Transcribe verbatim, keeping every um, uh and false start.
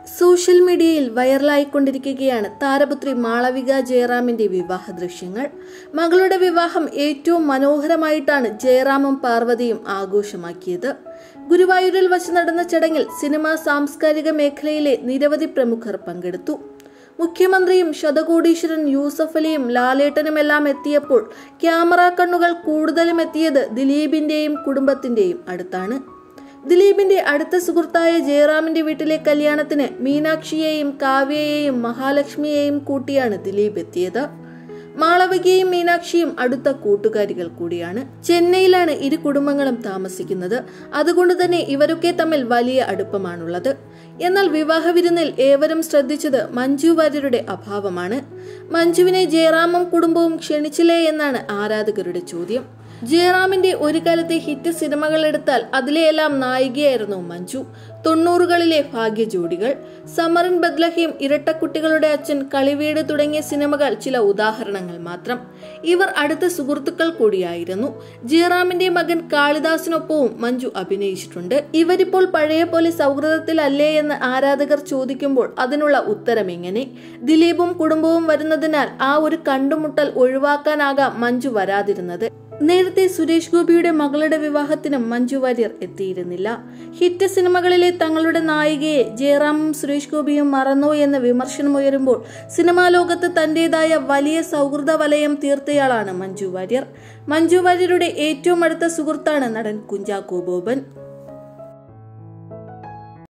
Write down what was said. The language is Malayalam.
സോഷ്യൽ മീഡിയയിൽ വൈറലായിക്കൊണ്ടിരിക്കുകയാണ് താരപുത്രി മാളവിക ജയറാമിന്റെ വിവാഹ ദൃശ്യങ്ങൾ. മകളുടെ വിവാഹം ഏറ്റവും മനോഹരമായിട്ടാണ് ജയറാമും പാർവതിയും ആഘോഷമാക്കിയത്. ഗുരുവായൂരിൽ വച്ച് നടന്ന ചടങ്ങിൽ സിനിമ സാംസ്കാരിക മേഖലയിലെ നിരവധി പ്രമുഖർ പങ്കെടുത്തു. മുഖ്യമന്ത്രിയും ശതകോടീശ്വരൻ യൂസഫ് അലിയും ലാലേട്ടനുമെല്ലാം എത്തിയപ്പോൾ ക്യാമറ കണ്ണുകൾ കൂടുതലും എത്തിയത് ദിലീപിന്റെയും കുടുംബത്തിന്റെയും അടുത്താണ്. ദിലീപിന്റെ അടുത്ത സുഹൃത്തായ ജയറാമിന്റെ വീട്ടിലെ കല്യാണത്തിന് മീനാക്ഷിയെയും കാവ്യയെയും മഹാലക്ഷ്മിയെയും കൂട്ടിയാണ് ദിലീപ് എത്തിയത്. മാളവികയും മീനാക്ഷിയും അടുത്ത കൂട്ടുകാരികൾ കൂടിയാണ്. ചെന്നൈയിലാണ് ഇരു കുടുംബങ്ങളും താമസിക്കുന്നത്. അതുകൊണ്ട് തന്നെ ഇവരൊക്കെ തമ്മിൽ വലിയ അടുപ്പമാണുള്ളത്. എന്നാൽ വിവാഹ വിരുന്നിൽ ഏവരും ശ്രദ്ധിച്ചത് മഞ്ജു വാര്യരുടെ അഭാവമാണ്. മഞ്ജുവിനെ ജയറാമും കുടുംബവും ക്ഷണിച്ചില്ലേ എന്നാണ് ആരാധകരുടെ ചോദ്യം. ജയറാമിന്റെ ഒരു കാലത്തെ ഹിറ്റ് സിനിമകൾ എടുത്താൽ അതിലെയെല്ലാം നായികയായിരുന്നു മഞ്ജു. തൊണ്ണൂറുകളിലെ ഭാഗ്യ ജോഡികൾ, സമറിൻ ബദ്ലഹീം, ഇരട്ടക്കുട്ടികളുടെ അച്ഛൻ, കളിവീട് തുടങ്ങിയ സിനിമകൾ ചില ഉദാഹരണങ്ങൾ മാത്രം. ഇവർ അടുത്ത സുഹൃത്തുക്കൾ കൂടിയായിരുന്നു. ജയറാമിന്റെ മകൻ കാളിദാസിനൊപ്പവും മഞ്ജു അഭിനയിച്ചിട്ടുണ്ട്. ഇവരിപ്പോൾ പഴയ പോലെ സൗഹൃദത്തിലല്ലേ എന്ന് ആരാധകർ ചോദിക്കുമ്പോൾ അതിനുള്ള ഉത്തരം എങ്ങനെ? ദിലീപും കുടുംബവും വരുന്നതിനാൽ ആ ഒരു കണ്ടുമുട്ടൽ ഒഴിവാക്കാനാകാം മഞ്ജു വരാതിരുന്നത്. നേരത്തെ സുരേഷ് ഗോപിയുടെ മകളുടെ വിവാഹത്തിനും മഞ്ജു വാര്യർ എത്തിയിരുന്നില്ല. ഹിറ്റ് സിനിമകളിലെ തങ്ങളുടെ നായികയെ ജയറാമും സുരേഷ് ഗോപിയും മറന്നോ എന്ന വിമർശനമുയരുമ്പോൾ സിനിമാ ലോകത്ത് തന്റേതായ വലിയ സൗഹൃദ വലയം തീർത്തയാളാണ് മഞ്ജു വാര്യർ. മഞ്ജു വാര്യരുടെ ഏറ്റവും അടുത്ത സുഹൃത്താണ് നടൻ കുഞ്ചാക്കോ ബോബൻ.